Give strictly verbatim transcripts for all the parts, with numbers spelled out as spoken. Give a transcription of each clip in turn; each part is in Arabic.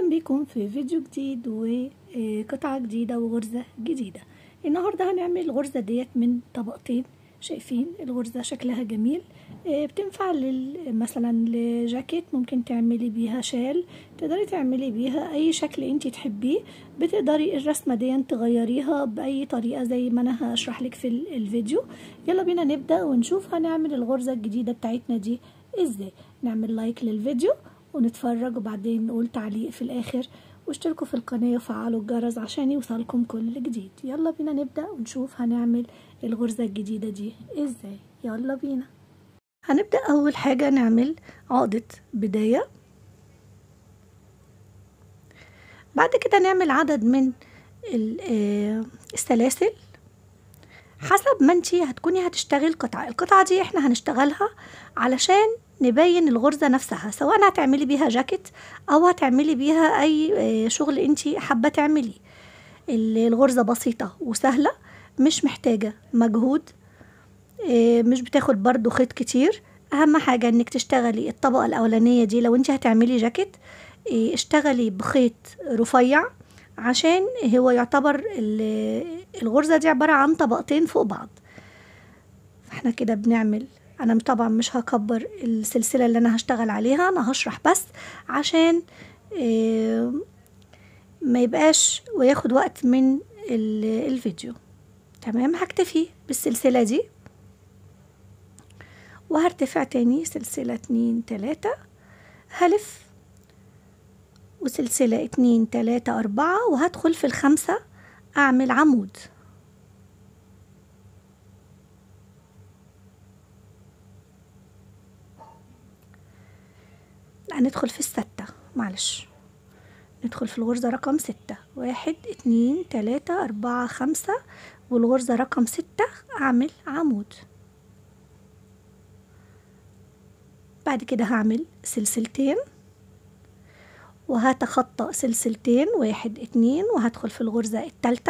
اهلا بيكم في فيديو جديد وقطعة جديدة وغرزة جديدة. النهاردة هنعمل الغرزة ديت من طبقتين. شايفين الغرزة شكلها جميل، بتنفع مثلا لجاكيت، ممكن تعملي بيها شال، تقدري تعملي بيها اي شكل انتي تحبيه. بتقدري الرسمة دي تغيريها باي طريقة زي ما انا هشرح لك في الفيديو. يلا بينا نبدأ ونشوف هنعمل الغرزة الجديدة بتاعتنا دي ازاي. نعمل لايك للفيديو ونتفرج وبعدين نقول تعليق في الاخر، واشتركوا في القناة وفعلوا الجرس عشان يوصلكم كل جديد. يلا بينا نبدأ ونشوف هنعمل الغرزة الجديدة دي ازاي. يلا بينا. هنبدأ اول حاجة نعمل عقدة بداية، بعد كده نعمل عدد من السلاسل حسب ما انتي هتكوني هتشتغل قطعة. القطعة دي احنا هنشتغلها علشان نبين الغرزة نفسها، سواء هتعملي بيها جاكيت او هتعملي بيها اي شغل انتي حابة تعمليه. الغرزة بسيطة وسهلة، مش محتاجة مجهود، مش بتاخد برضو خيط كتير. اهم حاجة انك تشتغلي الطبقة الاولانية دي لو انتي هتعملي جاكيت اشتغلي بخيط رفيع، عشان هو يعتبر الغرزة دي عبارة عن طبقتين فوق بعض. فاحنا كده بنعمل، انا طبعا مش هكبر السلسلة اللي انا هشتغل عليها، انا هشرح بس عشان اه ما يبقاش وياخد وقت من الفيديو. تمام، هكتفي بالسلسلة دي وهرتفع تاني سلسلة اتنين تلاتة، هلف وسلسلة اتنين تلاتة اربعة، وهدخل في الخمسة اعمل عمود. هندخل في الستة، معلش ندخل في الغرزة رقم ستة، واحد اتنين تلاتة اربعة خمسة، والغرزة رقم ستة اعمل عمود. بعد كده هعمل سلسلتين وهتخطى سلسلتين، واحد اتنين، وهدخل في الغرزة التالتة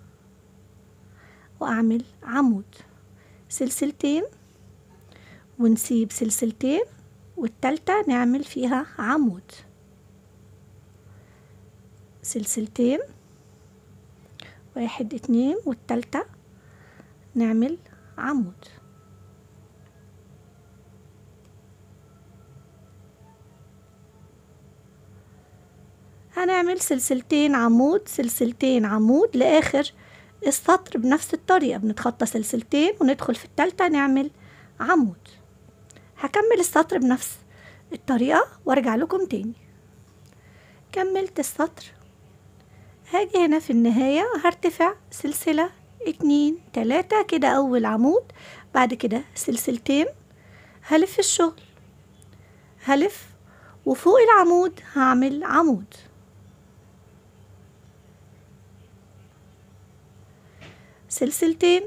واعمل عمود، سلسلتين ونسيب سلسلتين، والتالتة نعمل فيها عمود، سلسلتين، واحد اتنين، والتالتة نعمل عمود. هنعمل سلسلتين عمود سلسلتين عمود لاخر السطر بنفس الطريقة، بنتخطى سلسلتين وندخل في التالتة نعمل عمود. هكمل السطر بنفس الطريقة وارجع لكم تاني. كملت السطر، هاجي هنا في النهاية هرتفع سلسلة اتنين تلاتة كده اول عمود، بعد كده سلسلتين، هلف الشغل، هلف وفوق العمود هعمل عمود، سلسلتين،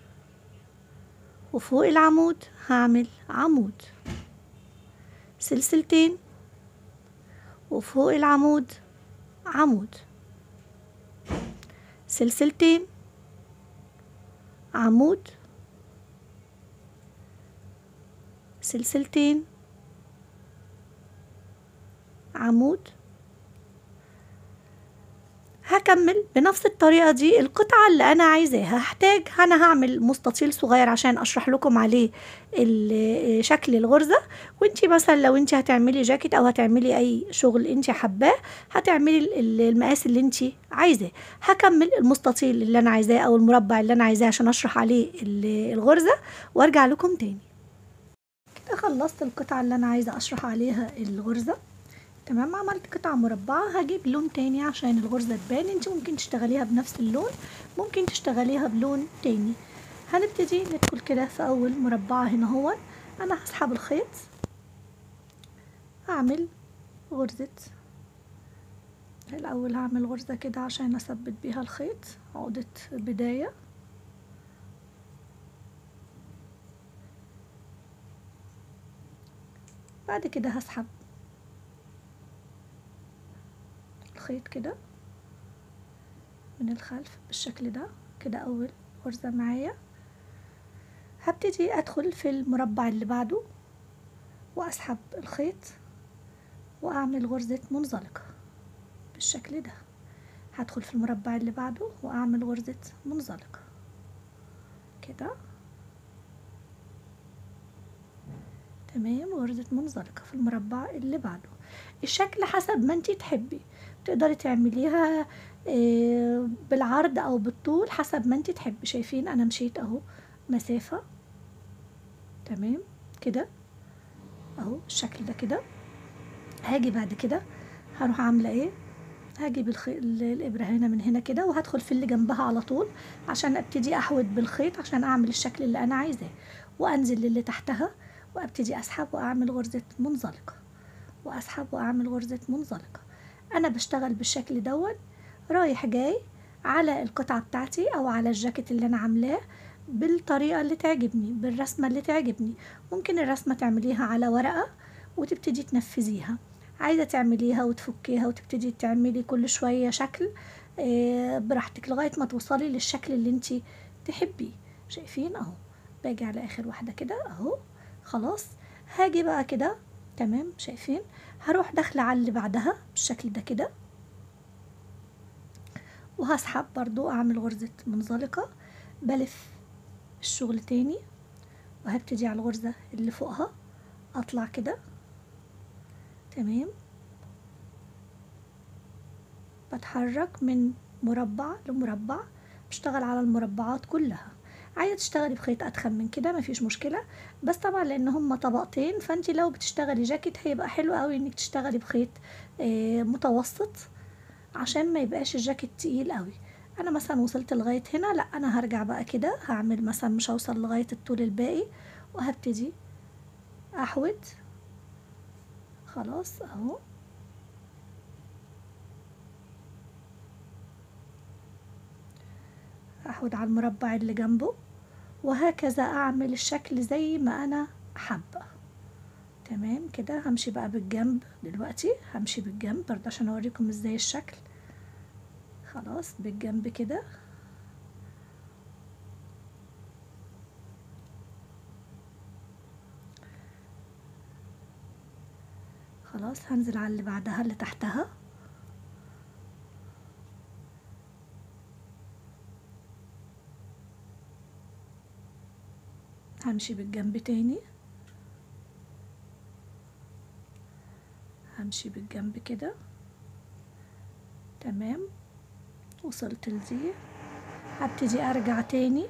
وفوق العمود هعمل عمود، سلسلتين، وفوق العمود عمود، سلسلتين، عمود، سلسلتين، عمود. هكمل بنفس الطريقة دي القطعة اللي انا عايزاها. هحتاج انا هعمل مستطيل صغير عشان اشرح لكم عليه شكل الغرزة، وانتي مثلا لو انتي هتعملي جاكيت او هتعملي اي شغل انتي حباه هتعملي المقاس اللي انتي عايزاه. هكمل المستطيل اللي انا عايزاه او المربع اللي انا عايزاه عشان اشرح عليه الغرزة وارجع لكم تاني. كده خلصت القطعة اللي انا عايزة اشرح عليها الغرزة. تمام، عملت قطعة مربعة. هجيب لون تاني عشان الغرزة تبان. انت ممكن تشتغليها بنفس اللون، ممكن تشتغليها بلون تاني. هنبتدي ندخل كده في اول مربعة هنا. هو انا هسحب الخيط، هعمل غرزة الاول، هعمل غرزة كده عشان اثبت بيها الخيط، عقدة بداية. بعد كده هسحب الخيط كده من الخلف بالشكل ده. كده اول غرزة معايا. هبتدي ادخل في المربع اللي بعده واسحب الخيط واعمل غرزة منزلقة. بالشكل ده. هدخل في المربع اللي بعده واعمل غرزة منزلقة كده. تمام، غرزة منزلقة في المربع اللي بعده. الشكل حسب ما انتي تحبي، تقدري تعمليها بالعرض او بالطول حسب ما انتي تحبي. شايفين انا مشيت اهو مسافة. تمام كده اهو الشكل ده كده. هاجي بعد كده هروح عاملة ايه، هجيب الخيط الابرة هنا من هنا كده، وهدخل في اللي جنبها على طول عشان ابتدي احود بالخيط عشان اعمل الشكل اللي انا عايزاه، وانزل للي تحتها وابتدي اسحب واعمل غرزة منزلقة، واسحب واعمل غرزة منزلقة. انا بشتغل بالشكل دون رايح جاي على القطعة بتاعتي او على الجاكيت اللي انا عاملاه بالطريقة اللي تعجبني، بالرسمة اللي تعجبني. ممكن الرسمة تعمليها على ورقة وتبتدي تنفذيها، عايزة تعمليها وتفكيها وتبتدي تعملي كل شوية شكل براحتك لغاية ما توصلي للشكل اللي انتي تحبيه. شايفين اهو، باجي على اخر واحدة كده اهو خلاص. هاجي بقى كده تمام، شايفين هروح داخلة على اللي بعدها بالشكل ده كده، وهسحب برضو اعمل غرزة منزلقة، بلف الشغل تاني وهبتدي على الغرزة اللي فوقها اطلع كده. تمام، بتحرك من مربع لمربع، بشتغل على المربعات كلها. عايزه تشتغلي بخيط اتخن من كده مفيش مشكله، بس طبعا لان هما طبقتين فانت لو بتشتغلي جاكيت هيبقى حلو قوي انك تشتغلي بخيط آه متوسط عشان ما يبقاش الجاكيت تقيل قوي. انا مثلا وصلت لغايه هنا، لا انا هرجع بقى كده، هعمل مثلا مش هوصل لغايه الطول الباقي، وهبتدي احود خلاص اهو. احود على المربع اللي جنبه، وهكذا اعمل الشكل زي ما انا حابه. تمام كده. همشي بقى بالجنب دلوقتي، همشي بالجنب برضه عشان اوريكم ازاي الشكل. خلاص بالجنب كده. خلاص هنزل على اللي بعدها اللي تحتها. همشي بالجنب تاني، همشي بالجنب كده. تمام، وصلت لدي هبتدي ارجع تاني.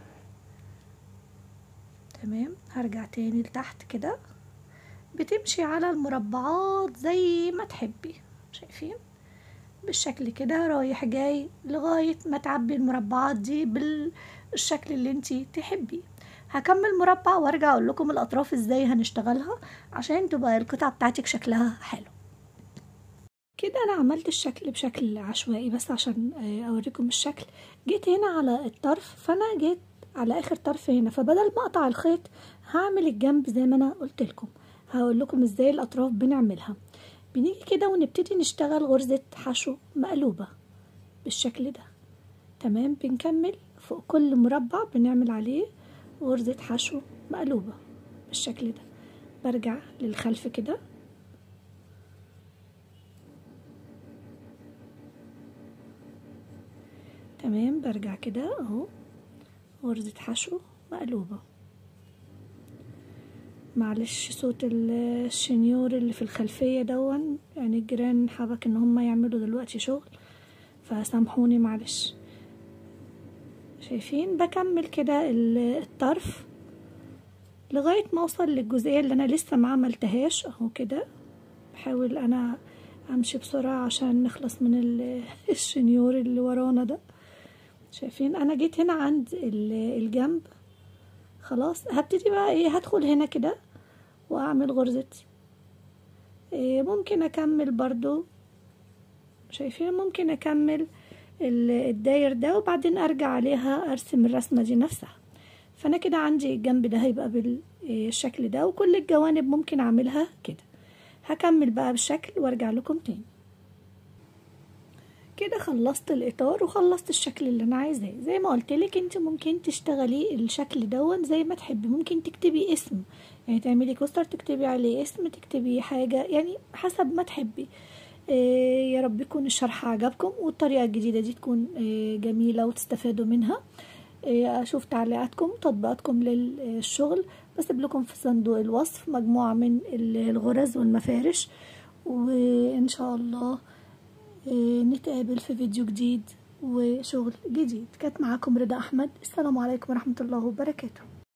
تمام، هرجع تاني لتحت كده. بتمشي على المربعات زي ما تحبي، شايفين بالشكل كده رايح جاي لغاية ما تعبي المربعات دي بالشكل اللي انتي تحبيه. هكمل مربع وارجع اقول لكم الاطراف ازاي هنشتغلها عشان تبقى القطعة بتاعتك شكلها حلو. كده انا عملت الشكل بشكل عشوائي بس عشان اوريكم الشكل. جيت هنا على الطرف، فانا جيت على اخر طرف هنا، فبدل ما اقطع الخيط هعمل الجنب زي ما انا قلت لكم. هقول لكم ازاي الاطراف بنعملها. بنيجي كده ونبتدي نشتغل غرزة حشو مقلوبة بالشكل ده. تمام، بنكمل فوق كل مربع بنعمل عليه غرزة حشو مقلوبة بالشكل ده. برجع للخلف كده. تمام، برجع كده اهو غرزة حشو مقلوبة. معلش صوت الشنيور اللي في الخلفية دون، يعني الجيران حبك ان هم يعملوا دلوقتي شغل فسامحوني معلش. شايفين بكمل كده الطرف لغاية ما اوصل للجزئية اللي انا لسه ما عملتهاش اهو كده. بحاول انا امشي بسرعة عشان نخلص من الشنيور اللي ورانا ده. شايفين انا جيت هنا عند الجنب خلاص. هبتدي بقى ايه، هدخل هنا كده واعمل غرزة إيه، ممكن اكمل برضو. شايفين ممكن اكمل الداير ده وبعدين ارجع عليها ارسم الرسمة دي نفسها. فانا كده عندي الجنب ده هيبقى بالشكل ده، وكل الجوانب ممكن اعملها كده. هكمل بقى بالشكل وارجع لكم تاني. كده خلصت الاطار وخلصت الشكل اللي انا عايزاه. زي ما قلت لك انت ممكن تشتغلي الشكل دون زي ما تحبي. ممكن تكتبي اسم، يعني تعملي كوستر تكتبي عليه اسم، تكتبي حاجه، يعني حسب ما تحبي. إيه يا رب رب يكون الشرح عجبكم والطريقة الجديدة دي تكون جميلة وتستفادوا منها. اشوف تعليقاتكم وتطبيقاتكم للشغل، بسيب لكم في صندوق الوصف مجموعة من الغرز والمفارش، وان شاء الله نتقابل في فيديو جديد وشغل جديد. كانت معاكم رضا احمد، السلام عليكم ورحمة الله وبركاته.